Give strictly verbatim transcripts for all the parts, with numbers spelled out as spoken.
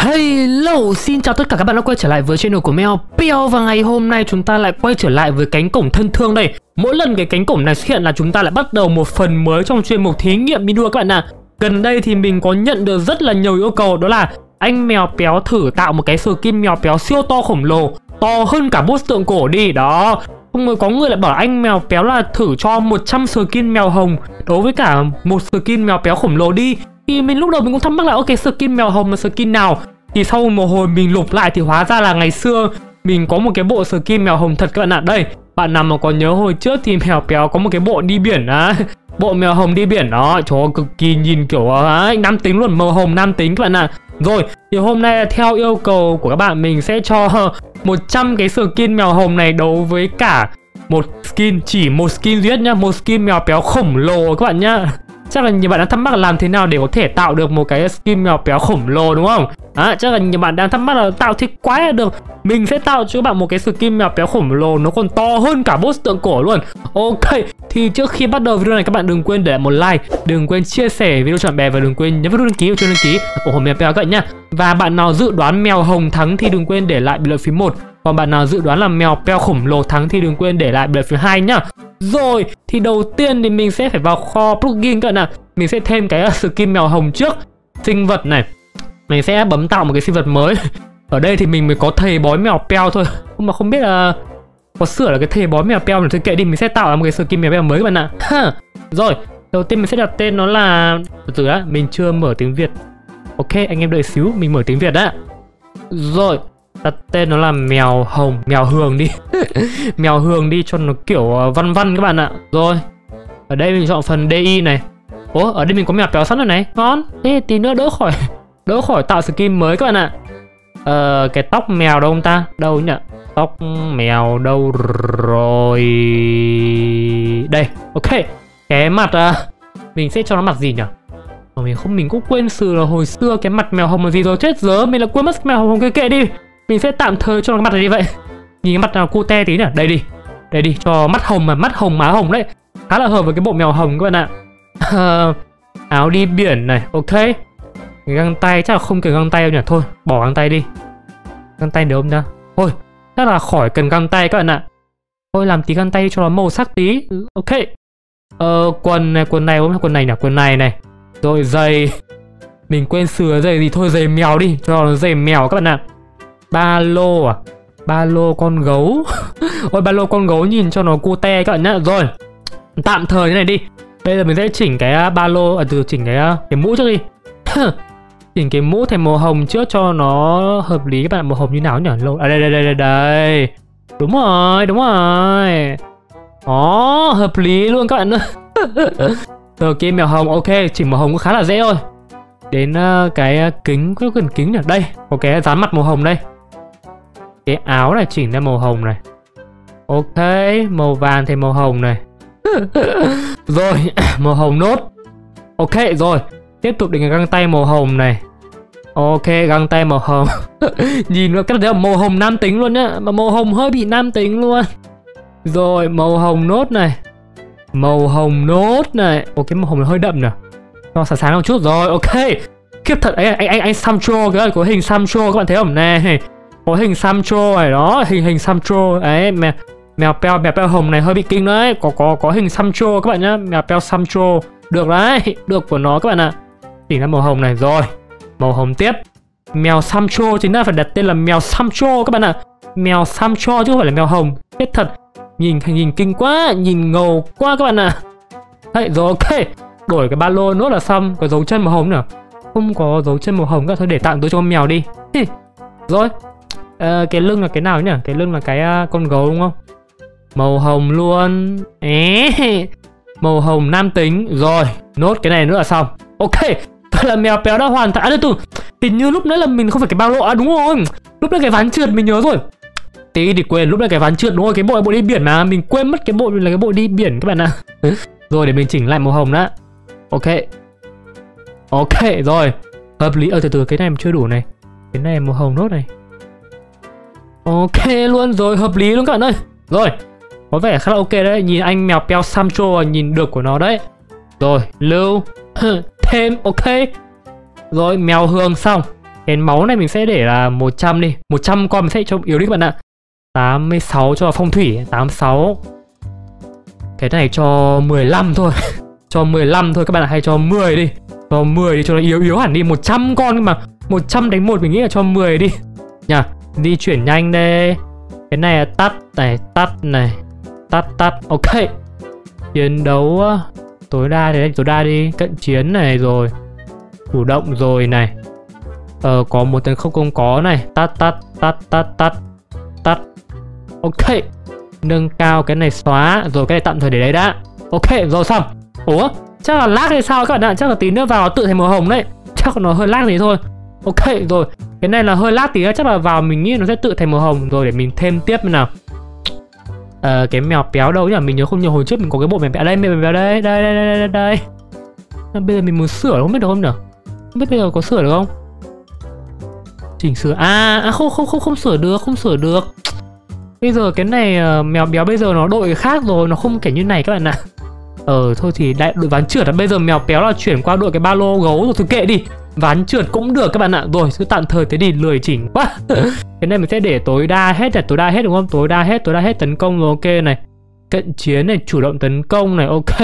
Hello, xin chào tất cả các bạn đã quay trở lại với channel của Mèo Peo. Và ngày hôm nay chúng ta lại quay trở lại với cánh cổng thân thương đây. Mỗi lần cái cánh cổng này xuất hiện là chúng ta lại bắt đầu một phần mới trong chuyên mục thí nghiệm đi đua các bạn ạ. Gần đây thì mình có nhận được rất là nhiều yêu cầu, đó là anh Mèo Péo thử tạo một cái skin Mèo Péo siêu to khổng lồ, to hơn cả boss tượng cổ đi. Đó, không ngờ có người lại bảo anh Mèo Péo là thử cho một trăm skin mèo hồng đối với cả một skin Mèo Péo khổng lồ đi. Thì mình lúc đầu mình cũng thắc mắc là ok, skin mèo hồng là skin nào. Thì sau một hồi mình lục lại thì hóa ra là ngày xưa mình có một cái bộ skin mèo hồng thật các bạn ạ. Đây, bạn nào mà có nhớ hồi trước thì Mèo Péo có một cái bộ đi biển á, bộ mèo hồng đi biển đó, trời ơi, cực kỳ nhìn kiểu á, nam tính luôn, màu hồng nam tính các bạn ạ. Rồi, thì hôm nay theo yêu cầu của các bạn mình sẽ cho một trăm cái skin mèo hồng này đấu với cả một skin, chỉ một skin duy nhất nhá, một skin Mèo Péo khổng lồ các bạn nhá. Chắc là nhiều bạn đang thắc mắc là làm thế nào để có thể tạo được một cái skin Mèo Péo khổng lồ đúng không? À, chắc là nhiều bạn đang thắc mắc là tạo thì quái là được. Mình sẽ tạo cho các bạn một cái skin Mèo Péo khổng lồ, nó còn to hơn cả boss tượng cổ luôn. Ok, thì trước khi bắt đầu video này các bạn đừng quên để lại một like, đừng quên chia sẻ video cho bạn bè và đừng quên nhấn vào nút đăng ký và chuông đăng ký ủng hộ Mèo Péo các bạn nhá. Và bạn nào dự đoán mèo hồng thắng thì đừng quên để lại bình luận phím một. Còn bạn nào dự đoán là Mèo Péo khổng lồ thắng thì đừng quên để lại bình luận phím hai nhá. Rồi, thì đầu tiên thì mình sẽ phải vào kho plugin các bạn ạ. Mình sẽ thêm cái skin mèo hồng trước. Sinh vật này, mình sẽ bấm tạo một cái sinh vật mới. Ở đây thì mình mới có thầy bói Mèo Péo thôi. Nhưng mà không biết là có sửa là cái thầy bói Mèo Péo này thôi, kệ đi, mình sẽ tạo ra một cái skin Mèo Péo mới các bạn ạ. Rồi, đầu tiên mình sẽ đặt tên nó là, từ từ đã, mình chưa mở tiếng Việt. Ok, anh em đợi xíu, mình mở tiếng Việt đã. Rồi, đặt tên nó là mèo hồng, mèo hường đi. Mèo hường đi cho nó kiểu văn văn các bạn ạ. Rồi, ở đây mình chọn phần đê i này. Ủa, ở đây mình có Mèo Péo sẵn rồi này, ngon. Thế tí nữa đỡ khỏi đỡ khỏi tạo skin mới các bạn ạ. Ờ, cái tóc mèo đâu không ta? Đâu nhỉ? Tóc mèo đâu rồi? Đây, ok. Cái mặt à, mình sẽ cho nó mặt gì nhỉ? Ờ, mình không, mình cũng quên sự là hồi xưa cái mặt mèo hồng là gì rồi, chết giờ mình là quên mất mèo hồng, cái kệ đi. Mình sẽ tạm thời cho nó cái mặt này như vậy. Nhìn cái mặt nào cute tí nhỉ? Đây đi. Đây đi, cho mắt hồng mà, mắt hồng má hồng đấy. Khá là hợp với cái bộ mèo hồng các bạn ạ. Uh, áo đi biển này, ok. Găng tay chắc là không cần găng tay đâu nhỉ, thôi bỏ găng tay đi. Găng tay được không nhá? Thôi chắc là khỏi cần găng tay các bạn ạ. Thôi làm tí găng tay cho nó màu sắc tí. Ok. Ờ, quần này, quần này không, quần này nhỉ, quần này này. Rồi giày, mình quên sửa giày gì, thôi giày mèo đi, cho nó giày mèo các bạn ạ. Ba lô à, ba lô con gấu. Ôi, ba lô con gấu nhìn cho nó cute các bạn nhá. Rồi, tạm thời thế này đi. Bây giờ mình sẽ chỉnh cái ba lô, à từ chỉnh cái cái mũ trước đi. Chỉnh cái mũ thành màu hồng trước cho nó hợp lý các bạn. Màu hồng như nào nhỉ? À, đây đây đây đây đây. Đúng rồi, đúng rồi. Đó, hợp lý luôn các bạn ơi. Rồi kia mèo hồng, ok, chỉnh màu hồng cũng khá là dễ thôi. Đến uh, cái uh, kính, có cần kính nhỉ? Đây, có cái dán mặt màu hồng đây. Cái áo này chỉnh ra màu hồng này. Ok, màu vàng thì màu hồng này. Rồi, màu hồng nốt. Ok, rồi. Tiếp tục đến cái găng tay màu hồng này. Ok, găng tay màu hồng. Nhìn nó cái đấy là màu hồng nam tính luôn nhá. Mà màu hồng hơi bị nam tính luôn. Rồi, màu hồng nốt này. Màu hồng nốt này. Ok, màu hồng hơi đậm nè. Cho sáng sáng một chút rồi, ok. Kiếp thật ấy, anh anh anh Samtro, cái có hình Samtro các bạn thấy không? Nè, có hình Samtro này đó, hình hình Samtro. Đấy, mẹ Mèo Péo, mèo Péo hồng này hơi bị kinh đấy. Có có có hình Samtro các bạn nhá. Mèo Péo Samtro. Được đấy, được của nó các bạn ạ. Chỉnh ra màu hồng này, rồi. Màu hồng tiếp. Mèo Samtro chính là phải đặt tên là mèo Samtro các bạn ạ. Mèo Samtro chứ không phải là mèo hồng. Chết thật. Nhìn nhìn kinh quá, nhìn ngầu quá các bạn ạ. Đấy, rồi ok. Đổi cái ba lô nốt là xong. Có dấu chân màu hồng nữa. Không có dấu chân màu hồng các, thôi để tặng tôi cho con mèo đi. Rồi. À, cái lưng là cái nào nhỉ? Cái lưng là cái uh, con gấu đúng không? Màu hồng luôn. Ế, màu hồng nam tính. Rồi, nốt cái này nữa là xong. Ok, vậy là Mèo Péo đã hoàn thành. À, từ hình như lúc nãy là mình không phải cái ba lô. À đúng rồi, lúc nãy cái ván trượt mình nhớ rồi. Tí thì quên, lúc nãy cái ván trượt đúng rồi. Cái bộ bộ đi biển mà, mình quên mất cái bộ là cái bộ đi biển các bạn ạ. Rồi, để mình chỉnh lại màu hồng đã. Ok. Ok, rồi. Hợp lý. Ờ, từ từ, cái này chưa đủ này. Cái này màu hồng nốt này. Ok luôn, rồi hợp lý luôn các bạn ơi. Rồi, có vẻ khá là ok đấy. Nhìn anh Mèo Péo Samtro nhìn được của nó đấy. Rồi, lưu thêm, ok. Rồi, mèo hương xong. Cái máu này mình sẽ để là một trăm đi. một trăm con mình sẽ cho yếu đi các bạn ạ. tám mươi sáu cho phong thủy, tám mươi sáu. Cái này cho mười lăm thôi. Cho mười lăm thôi các bạn ạ, hay cho mười đi. Cho mười đi cho nó yếu yếu hẳn đi. một trăm con nhưng mà một trăm đánh một mình nghĩ là cho mười đi. Nhá, di chuyển nhanh đây. Cái này là tắt này, tắt này. Tắt tắt, ok. Chiến đấu tối đa thì tối đa đi. Cận chiến này rồi. Chủ động rồi này. Ờ, có một tấn không không có này. Tắt tắt tắt tắt tắt tắt. Ok. Nâng cao cái này xóa. Rồi cái này tạm thời để đấy đã. Ok, rồi xong. Ủa, chắc là lag hay sao các bạn ạ. Chắc là tí nữa vào tự thành màu hồng đấy. Chắc là nó hơi lag gì thôi. Ok, rồi. Cái này là hơi lag tí, chắc là vào mình nghĩ nó sẽ tự thành màu hồng. Rồi để mình thêm tiếp nào. Ờ, cái mèo béo đâu nhỉ? Mình nhớ không nhớ hồi trước mình có cái bộ mèo béo đây. Mèo béo đây, đây, đây, đây, đây, đây. Bây giờ mình muốn sửa không biết được không nhỉ? Không biết bây giờ có sửa được không? Chỉnh sửa, à, à không, không, không, không sửa được, không sửa được. Bây giờ cái này uh, mèo béo bây giờ nó đội khác rồi, nó không kiểu như này các bạn ạ. Ờ thôi thì đại đội ván trượt là bây giờ mèo béo là chuyển qua đội cái ba lô gấu rồi, thôi kệ đi. Ván trượt cũng được các bạn ạ. Rồi cứ tạm thời thế thì lười chỉnh quá. Cái này mình sẽ để tối đa hết là tối đa hết đúng không? Tối đa hết, tối đa hết tấn công rồi, ok này. Cận chiến này, chủ động tấn công này, ok.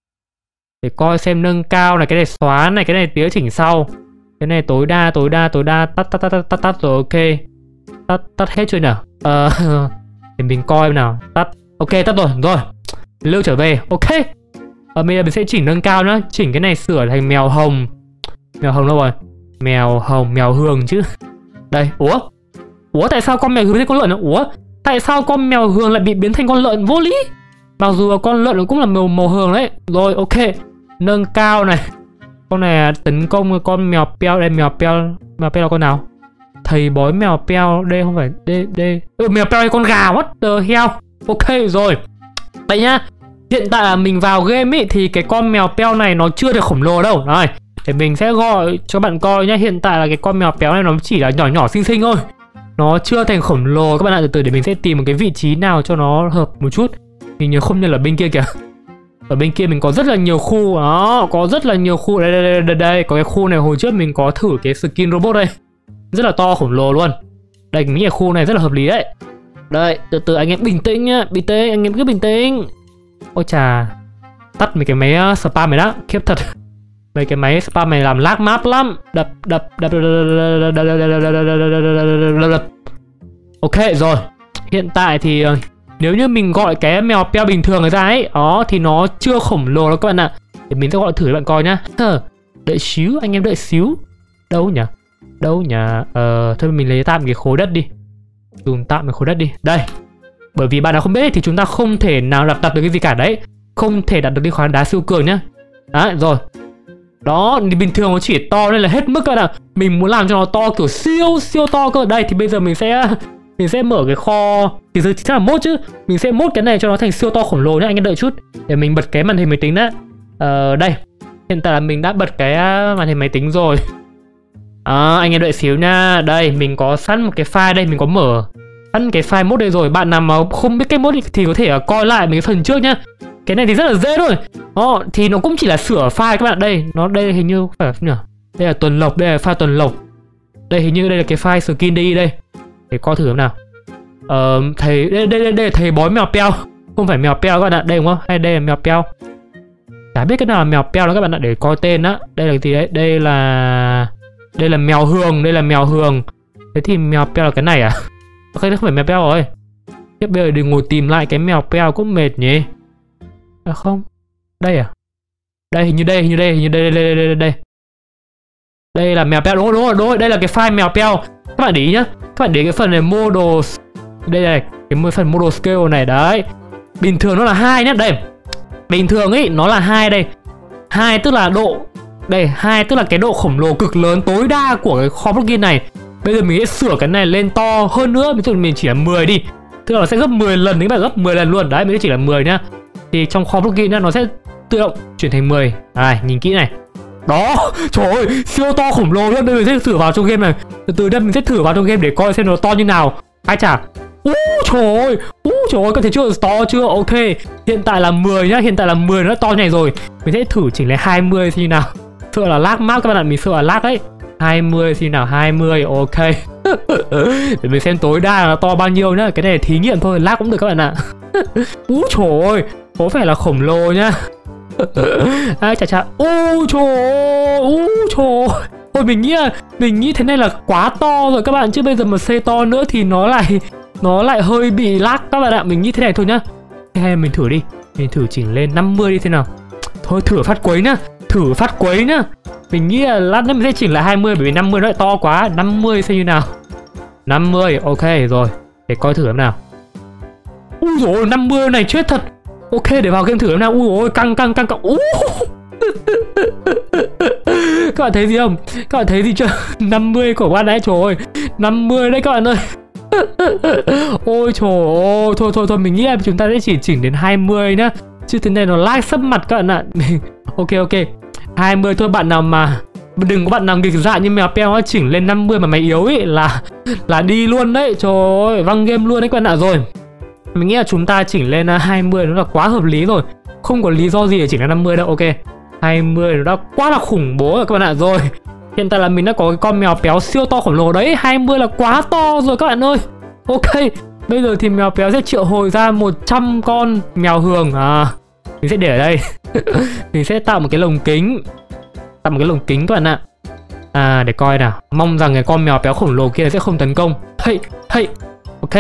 Để coi xem nâng cao này, cái này xóa này, cái này tía chỉnh sau. Cái này tối đa, tối đa, tối đa, tắt tắt tắt tắt tắt, tắt rồi, ok. Tắt tắt hết chưa nào? Ờ để mình coi nào. Tắt. Ok, tắt rồi, rồi. Lưu trở về, ok. Ờ bây giờ mình sẽ chỉnh nâng cao nữa, chỉnh cái này sửa thành mèo hồng. Mèo hồng đâu rồi? Mèo hồng, mèo hường chứ. Đây, ủa? Ủa tại sao con mèo hường thành con lợn? Ủa? Tại sao con mèo hường lại bị biến thành con lợn vô lý? Mặc dù con lợn nó cũng là màu màu hường đấy. Rồi, ok. Nâng cao này. Con này tấn công con mèo peo đây, mèo peo, mèo peo là con nào? Thầy bói mèo peo, đây không phải, đây, đây. Ừ, mèo peo là con gà, what the hell? Ok rồi. Đây nhá. Hiện tại là mình vào game ý, thì cái con mèo peo này nó chưa được khổng lồ đâu. Rồi, để mình sẽ gọi cho bạn coi nhá. Hiện tại là cái con mèo béo này nó chỉ là nhỏ nhỏ xinh xinh thôi. Nó chưa thành khổng lồ các bạn ạ. Từ từ để mình sẽ tìm một cái vị trí nào cho nó hợp một chút. Mình nhớ không nhớ là bên kia kìa. Ở bên kia mình có rất là nhiều khu. Đó, có rất là nhiều khu. Đây, đây, đây, đây, đây. Có cái khu này hồi trước mình có thử cái skin robot đây. Rất là to khổng lồ luôn. Đây, mình nghĩ là khu này rất là hợp lý đấy. Đây, từ từ anh em bình tĩnh nhá. Bình tĩnh, anh em cứ bình tĩnh. Ôi chà. Tắt mấy cái máy spam này đã. Khiếp thật. Mấy cái máy spam này làm lag map lắm. Đập, đập, đập, đập, đập, đập, đập, đập. Ok rồi. Hiện tại thì nếu như mình gọi cái mèo peo bình thường ra ấy, đó thì nó chưa khổng lồ đâu các bạn ạ. Để mình sẽ gọi thử cho bạn coi nhá. Đợi xíu, anh em đợi xíu. Đâu nhỉ? Đâu nhỉ? Ờ, thôi mình lấy tạm cái khối đất đi. Dùng tạm cái khối đất đi. Đây. Bởi vì bạn nào không biết thì chúng ta không thể nào đặt đặt được cái gì cả đấy. Không thể đặt được cái khoản đá siêu cường nhá. Đấy, rồi. Đó, thì bình thường nó chỉ to nên là hết mức các bạn ạ. Mình muốn làm cho nó to kiểu siêu siêu to cơ. Đây thì bây giờ mình sẽ mình sẽ mở cái kho. Thì giờ chắc là mốt chứ. Mình sẽ mốt cái này cho nó thành siêu to khổng lồ nhá. Anh em đợi chút. Để mình bật cái màn hình máy tính đã. Ờ, đây. Hiện tại là mình đã bật cái màn hình máy tính rồi. À, anh em đợi xíu nha. Đây, mình có sẵn một cái file đây. Mình có mở sẵn cái file mốt đây rồi. Bạn nào mà không biết cái mốt thì có thể coi lại mấy cái phần trước nhá. Cái này thì rất là dễ thôi. Đó, thì nó cũng chỉ là sửa file các bạn. Đây, nó đây hình như phải không nhỉ? Đây là tuần lộc, đây là file tuần lộc. Đây hình như đây là cái file skin đi đây. Để coi thử nào. Ờ, thầy đây, đây đây đây là thầy bói mèo peo. Không phải mèo peo các bạn ạ, đây đúng không? Hay đây là mèo peo. Chả biết cái nào là mèo peo đó các bạn ạ, để coi tên á. Đây là cái gì đấy? Đây là đây là mèo hường, đây là mèo hường. Thế thì mèo peo là cái này à? Ok, nó không phải mèo peo rồi. Tiếp bây giờ đừng ngồi tìm lại cái mèo peo cũng mệt nhỉ. À không. Đây à? Đây hình như đây, hình như đây, hình như đây đây đây đây đây. Đây là mèo peo, đúng rồi, đúng rồi, đúng rồi, đây là cái file mèo peo. Các bạn để ý nhá. Các bạn để ý cái phần này model. Đây này, cái phần model scale này đấy. Bình thường nó là hai nhá, đây. Bình thường ấy nó là hai đây. Hai tức là độ đây, hai tức là cái độ khổng lồ cực lớn tối đa của cái kho plugin này. Bây giờ mình sẽ sửa cái này lên to hơn nữa, ví dụ mình chỉ là mười đi. Tức là nó sẽ gấp mười lần, đến bạn gấp mười lần luôn. Đấy, mình chỉ là mười nhá. Thì trong kho plugin nó sẽ tự động chuyển thành mười. Này, nhìn kỹ này. Đó, trời ơi, siêu to khổng lồ luôn. Đây mình sẽ thử vào trong game này. Từ từ đây mình sẽ thử vào trong game để coi xem nó to như nào. Ai chả. Úi trời ơi, úi trời ơi, có thấy chưa, to chưa? Ok, hiện tại là mười nhá, hiện tại là mười, nó to như này rồi. Mình sẽ thử chỉnh lên hai mươi xem như nào. Sợ là lag map các bạn ạ, mình sợ là lag đấy. hai mươi xin nào, hai mươi, ok. Để mình xem tối đa là to bao nhiêu nhá. Cái này thí nghiệm thôi, lag cũng được các bạn ạ. Úi trời ơi, có vẻ là khổng lồ nhá. Ai chà chà, ôi trời ơi, ôi trời ơi. Ôi mình nghĩ là, mình nghĩ thế này là quá to rồi các bạn. Chứ bây giờ mà xây to nữa thì nó lại Nó lại hơi bị lag các bạn ạ. Mình nghĩ thế này thôi nhá. Hay là mình thử đi. Mình thử chỉnh lên năm mươi đi thế nào. Thôi thử phát quấy nhá. Thử phát quấy nhá. Mình nghĩ là lát nữa mình sẽ chỉnh lại hai mươi. Bởi vì năm mươi nó lại to quá. Năm mươi xem như nào. Năm mươi, ok rồi. Để coi thử em nào. Ui dồi ôi, năm mươi này chết thật. Ok, để vào game thử em nào. Ui dồi ôi, căng căng căng căng. Uh. Các bạn thấy gì không? Các bạn thấy gì chưa? năm mươi của bạn đấy, trời ơi. năm mươi đấy các bạn ơi. Ôi trời ơi. Thôi thôi thôi, mình nghĩ là chúng ta sẽ chỉ chỉnh đến hai mươi nhá. Chứ thế này nó lag sấp mặt các bạn ạ. Ok ok, hai mươi thôi. Bạn nào mà đừng có bạn nào nghịch dại như mèo Peo nó chỉnh lên năm mươi mà mày yếu ấy là là đi luôn đấy. Trời ơi, văng game luôn đấy các bạn ạ. Rồi, mình nghĩ là chúng ta chỉnh lên hai mươi nó là quá hợp lý rồi. Không có lý do gì để chỉnh lên năm mươi đâu. Ok, hai mươi nó đã quá là khủng bố rồi các bạn ạ. Rồi, hiện tại là mình đã có cái con mèo Péo siêu to khổng lồ đấy. hai mươi là quá to rồi các bạn ơi. Ok, bây giờ thì mèo Péo sẽ triệu hồi ra một trăm con mèo hường. À, mình sẽ để ở đây. Mình sẽ tạo một cái lồng kính. Tạo một cái lồng kính các bạn ạ. À, để coi nào. Mong rằng cái con mèo Péo khổng lồ kia sẽ không tấn công. Hey, hey. Ok,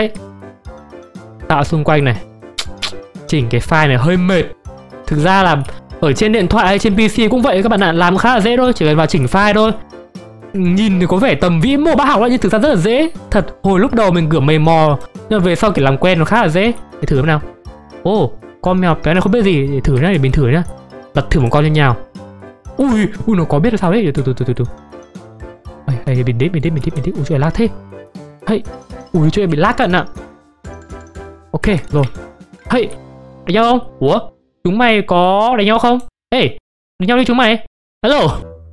tạo xung quanh này. Chỉnh cái file này hơi mệt. Thực ra là ở trên điện thoại hay trên pê xê cũng vậy các bạn ạ. Làm khá là dễ thôi, chỉ cần vào chỉnh file thôi. Nhìn thì có vẻ tầm vĩ mô bá học nhưng thực ra rất là dễ. Thật, hồi lúc đầu mình kiểu mày mò, nhưng mà về sau kiểu làm quen nó khá là dễ. Để thử xem nào. Ồ, oh, con mèo Péo này không biết gì. Để thử nhá, để mình thử nhá. Đặt thử một con lên nhào. Ui, ui nó có biết là sao đấy. Từ từ từ từ từ. Ây, ây, bình tĩnh, bình tĩnh, bình tĩnh, bình tĩnh. Ui trời lag thế. Hey, ui trời bị lag các bạn ạ. Ok, rồi. Hey, đánh nhau không? Ủa? Chúng mày có đánh nhau không? Ê, đánh nhau đi chúng mày. Hello.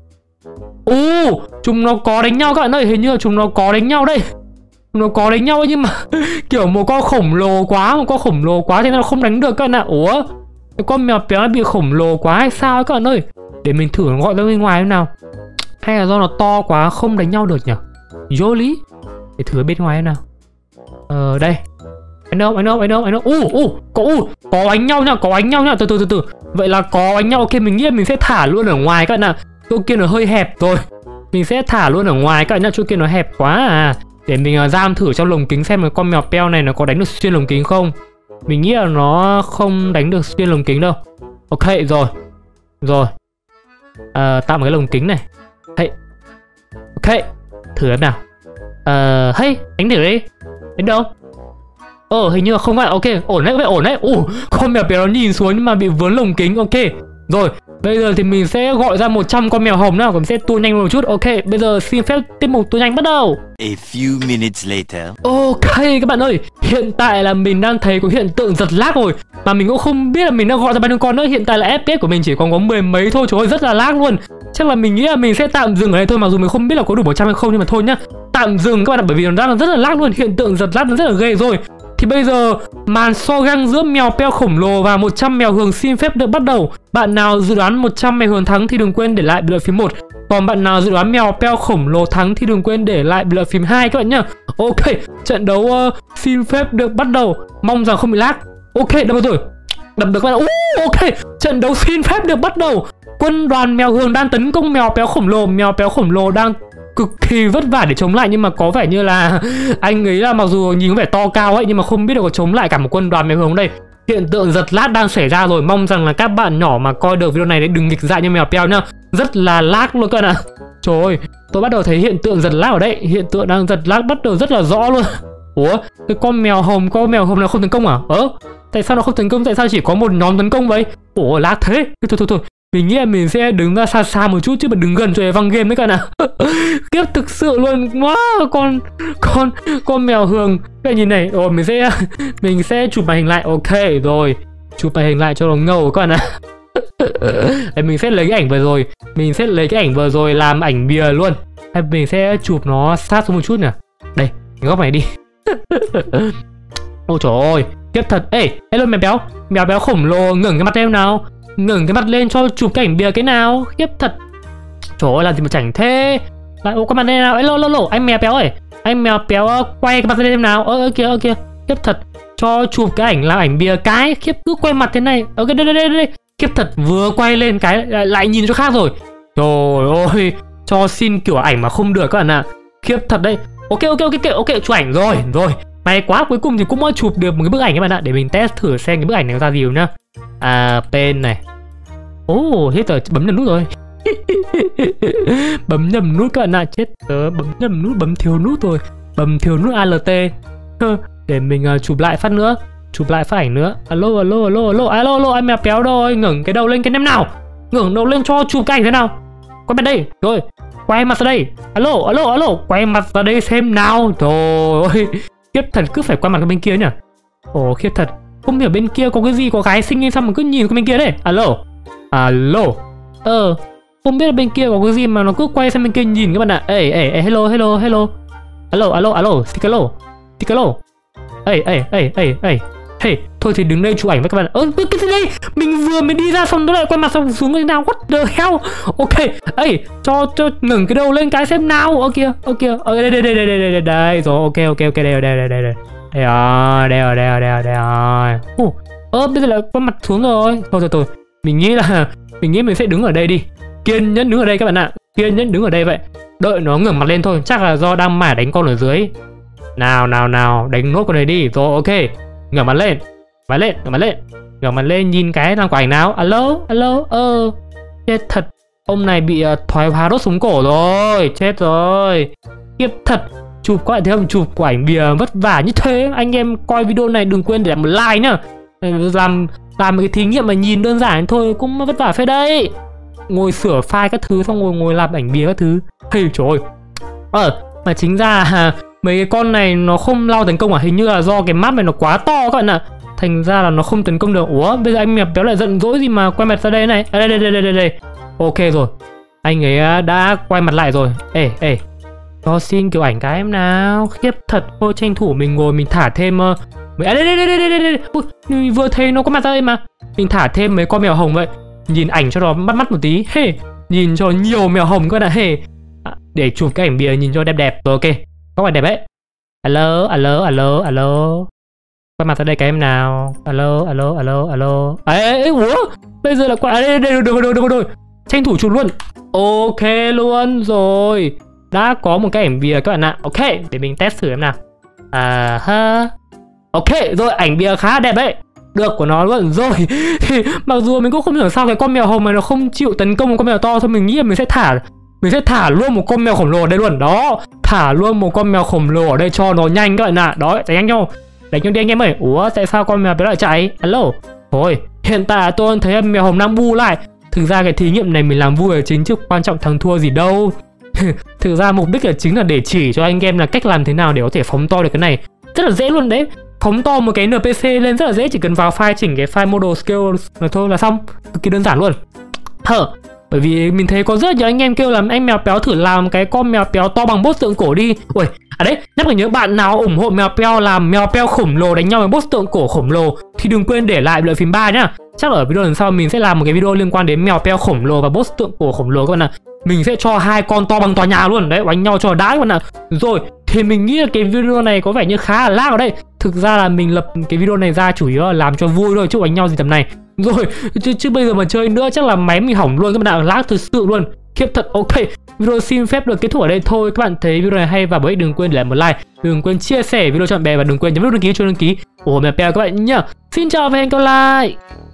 Ồ, chúng nó có đánh nhau các bạn ơi. Hình như là chúng nó có đánh nhau đây. Chúng nó có đánh nhau nhưng mà kiểu một con khổng lồ quá. Một con khổng lồ quá thế nên nó không đánh được các bạn ạ. Ủa? Cái con mèo Péo nó bị khổng lồ quá hay sao ấy các bạn ơi? Để mình thử gọi ra bên ngoài xem nào. Hay là do nó to quá không đánh nhau được nhỉ? Vô lý. Để thử ở bên ngoài xem nào. Ờ, đây. Anh đâu, anh đâu, anh đâu, anh đâu. U, u, có u, có đánh nhau nha, có đánh nhau nha. Từ từ từ từ. Vậy là có đánh nhau. Ok, mình nghĩ mình sẽ thả luôn ở ngoài các bạn ạ. Chỗ kia nó hơi hẹp rồi. Mình sẽ thả luôn ở ngoài các bạn nhá. Chỗ kia nó hẹp quá à. Để mình uh, giam thử trong lồng kính xem là con mèo Péo này nó có đánh được xuyên lồng kính không. Mình nghĩ là nó không đánh được xuyên lồng kính đâu. Ok, rồi. Rồi. À, tạo một cái lồng kính này. Hey. Ok, thử em nào. Ờ, uh, hey, đánh thử đi. Đánh đâu? Ờ, hình như là không phải. Ok, ổn đấy, vậy ổn đấy. Ủa, con mèo Péo nó nhìn xuống nhưng mà bị vướng lồng kính. Ok, rồi, bây giờ thì mình sẽ gọi ra một trăm con mèo hồng nào. Mình sẽ tua nhanh một chút. Ok, bây giờ xin phép tiết mục tua nhanh bắt đầu. A few minutes later. Ok các bạn ơi, hiện tại là mình đang thấy có hiện tượng giật lag rồi. Mà mình cũng không biết là mình đã gọi ra bao nhiêu con nữa. Hiện tại là ép pê ét của mình chỉ còn có mười mấy thôi. Trời ơi, rất là lag luôn. Chắc là mình nghĩ là mình sẽ tạm dừng ở đây thôi. Mặc dù mình không biết là có đủ một trăm hay không. Nhưng mà thôi nhá, tạm dừng các bạn ạ. Bởi vì nó đang rất là lag luôn. Hiện tượng giật lag nó rất là ghê rồi. Thì bây giờ màn so găng giữa mèo Péo khổng lồ và một trăm mèo hường xin phép được bắt đầu. Bạn nào dự đoán một trăm mèo hường thắng thì đừng quên để lại bình luận phím một. Còn bạn nào dự đoán mèo Péo khổng lồ thắng thì đừng quên để lại bình luận phím hai các bạn nhá. Ok, trận đấu uh, xin phép được bắt đầu. Mong rằng không bị lag. Ok, đập rồi. Đập được các bạn. Uh, ok, trận đấu xin phép được bắt đầu. Quân đoàn mèo hường đang tấn công mèo Péo khổng lồ. Mèo Péo khổng lồ đang cực kỳ vất vả để chống lại, nhưng mà có vẻ như là anh ấy là mặc dù nhìn có vẻ to cao ấy nhưng mà không biết được có chống lại cả một quân đoàn mèo hường đây. Hiện tượng giật lag đang xảy ra rồi. Mong rằng là các bạn nhỏ mà coi được video này đấy đừng nghịch dại như mèo Péo nhá. Rất là lag luôn các bạn ạ. Trời ơi, tôi bắt đầu thấy hiện tượng giật lag ở đây. Hiện tượng đang giật lag bắt đầu rất là rõ luôn. Ủa, cái con mèo hồng, con mèo hồng nào không tấn công à? Ơ, tại sao nó không tấn công? Tại sao chỉ có một nhóm tấn công vậy? Ủa, lag thế. Thôi thôi thôi, mình nghĩ là mình sẽ đứng ra xa xa một chút chứ mà đứng gần cho văng game đấy các bạn ạ. Kiếp thực sự luôn. Wow, con con con mèo hường. Cái nhìn này, rồi mình sẽ mình sẽ chụp màn hình lại. Ok rồi, chụp màn hình lại cho nó ngầu các bạn ạ. Để mình sẽ lấy cái ảnh vừa rồi, mình sẽ lấy cái ảnh vừa rồi làm ảnh bìa luôn. Hay mình sẽ chụp nó sát xuống một chút nè. Đây, cái góc này đi. Ôi trời ơi, kiếp thật. Ê, hello mèo Péo. Mèo Péo khổng lồ ngẩng cái mặt em nào. Ngẩng cái mặt lên cho chụp cái ảnh bìa cái nào. Khiếp thật. Trời ơi, làm gì mà chảnh thế. Lại ô, quay mặt đây nào. Ê, lô lô lô, anh mèo béo ơi, anh mèo béo uh, quay cái mặt ra đây xem nào. Ơ ơ kìa ơ kìa, khiếp thật. Cho chụp cái ảnh làm ảnh bìa cái, khiếp cứ quay mặt thế này. Ok đây đây đây đây, khiếp thật, vừa quay lên cái lại, lại nhìn chỗ khác rồi. Trời ơi, cho xin kiểu ảnh mà không được các bạn ạ. Khiếp thật đấy. Ok ok ok ok, ok chụp ảnh rồi rồi. May quá, cuối cùng thì cũng mới chụp được một cái bức ảnh các bạn ạ. Để mình test thử xem cái bức ảnh này ra gì nhá. À pen này. Ồ oh, hết rồi, bấm nhầm nút rồi. Bấm nhầm nút các bạn ạ, chết tớ, bấm nhầm nút, bấm thiếu nút rồi. Bấm thiếu nút Alt. Để mình uh, chụp lại phát nữa. Chụp lại phát ảnh nữa. Alo alo alo alo alo alo, anh mèo béo rồi, ngẩng cái đầu lên cái nem nào. Ngẩng đầu lên cho chụp cái ảnh thế nào. Quay mặt đây, rồi. Quay mặt ra đây. Alo alo alo, quay mặt ra đây xem nào. Trời ơi, khiếp thật, cứ phải quay mặt bên kia nhỉ. Ồ khiếp thật, không hiểu bên kia có cái gì, có gái xinh hay sao mà cứ nhìn cái bên kia đấy. Alo alo. Ờ không biết là bên kia có cái gì mà nó cứ quay sang bên kia nhìn các bạn ạ. Ê ê ê, hello hello hello. Alo alo alo, Tikalo Tikalo. Ê ê ê ê ê. Hey, thôi thì đứng đây chụp ảnh với các bạn. Ơ cái gì đây, mình vừa mới đi ra xong nó lại quay mặt xong xuống cái nào, what the hell. Ok, ê cho cho ngẩng cái đầu lên cái xem nào. Ok ok, ở đây đây đây đây đây đây đây rồi. Ok ok ok, đây đây đây đây đây đây rồi, đây rồi đây rồi đây rồi đây rồi. Ồ ơ bây giờ lại quay mặt xuống rồi. Thôi thôi thôi, mình nghĩ là mình nghĩ mình sẽ đứng ở đây đi, kiên nhẫn đứng ở đây các bạn ạ, kiên nhẫn đứng ở đây vậy, đợi nó ngẩng mặt lên thôi. Chắc là do đang mải đánh con ở dưới. Nào nào nào, đánh nốt con này đi. Rồi ok, ngẩng mặt lên, mặt lên, ngẩng mặt lên, ngẩng mặt lên nhìn cái làm quả ảnh nào. Alo alo. Ơ chết thật, ông này bị uh, thoái hóa đốt sống cổ rồi, chết rồi. Khiếp thật, chụp quả thế không, chụp quả ảnh bìa vất vả như thế. Anh em coi video này đừng quên để làm một like nhá. Làm làm một cái thí nghiệm mà nhìn đơn giản thôi cũng vất vả phết đấy. Ngồi sửa file các thứ xong ngồi ngồi làm ảnh bìa các thứ. Hey trời ơi. Ờ mà chính ra à, mấy cái con này nó không lao tấn công à, hình như là do cái map này nó quá to các bạn ạ. Thành ra là nó không tấn công được. Ủa bây giờ anh mèo béo lại giận dỗi gì mà quay mặt ra đây này. À, đây, đây đây đây đây đây. Ok rồi, anh ấy đã quay mặt lại rồi. Ê ê, cho xin kiểu ảnh cái em nào. Khiếp thật, thôi tranh thủ mình ngồi mình thả thêm uh, mấy... À đây đây đây đây đây đây. Ui, mình vừa thấy nó có mặt ra đây mà. Mình thả thêm mấy con mèo hồng vậy, nhìn ảnh cho nó bắt mắt một tí. Hey, nhìn cho nhiều mèo hồng các bạn ạ. Hey, à, để chụp cái ảnh bìa nhìn cho đẹp đẹp. Rồi ok, các bạn đẹp đấy. Alo alo alo alo, quay mặt ra đây cái em nào. Alo alo alo alo. Ê ê ê, ủa bây giờ là quay à, đây đây được rồi được rồi, tranh thủ chụp luôn. Ok luôn rồi, đã có một cái ảnh bìa các bạn ạ. Ok, để mình test thử em nào. À ha. Ok rồi, ảnh bìa khá đẹp đấy, được của nó luôn rồi. Thì mặc dù mình cũng không hiểu sao cái con mèo hồng này nó không chịu tấn công một con mèo to, thôi mình nghĩ là mình sẽ thả mình sẽ thả luôn một con mèo khổng lồ ở đây luôn đó. Thả luôn một con mèo khổng lồ ở đây cho nó nhanh các bạn ạ. Đó, chạy nhanh nhau, đánh nhau đi anh em ơi. Ủa tại sao con mèo bé lại chạy. Alo. Thôi hiện tại tôi thấy mèo hồng đang bu lại. Thực ra cái thí nghiệm này mình làm vui là chính chứ quan trọng thắng thua gì đâu. Thực ra mục đích là chính là để chỉ cho anh em là cách làm thế nào để có thể phóng to được cái này. Rất là dễ luôn đấy. Phóng to một cái en pê xê lên rất là dễ, chỉ cần vào file chỉnh cái file model scale là thôi là xong, cực kỳ đơn giản luôn. Hở, bởi vì mình thấy có rất nhiều anh em kêu là anh mèo béo thử làm cái con mèo béo to bằng boss tượng cổ đi. Ui, à đấy, nhắc là nhớ bạn nào ủng hộ mèo béo làm mèo béo khổng lồ đánh nhau với boss tượng cổ khổng lồ thì đừng quên để lại lợi phím ba nhá. Chắc ở video lần sau mình sẽ làm một cái video liên quan đến mèo béo khổng lồ và boss tượng cổ khổng lồ các bạn ạ. Mình sẽ cho hai con to bằng tòa nhà luôn đấy, đánh nhau cho đã các bạn ạ. Rồi, thì mình nghĩ là cái video này có vẻ như khá là lag ở đây. Thực ra là mình lập cái video này ra chủ yếu là làm cho vui thôi, chứ đánh nhau gì tầm này. Rồi, chứ, chứ bây giờ mà chơi nữa chắc là máy mình hỏng luôn các bạn ạ, lag thực sự luôn. Khiếp thật. Ok, video xin phép được kết thúc ở đây thôi. Các bạn thấy video này hay và bổ ích đừng quên để lại một like, đừng quên chia sẻ video cho bạn bè và đừng quên nhấn nút đăng ký cho đăng ký ủng hộ mèo béo các bạn nhá. Xin chào và hẹn gặp lại.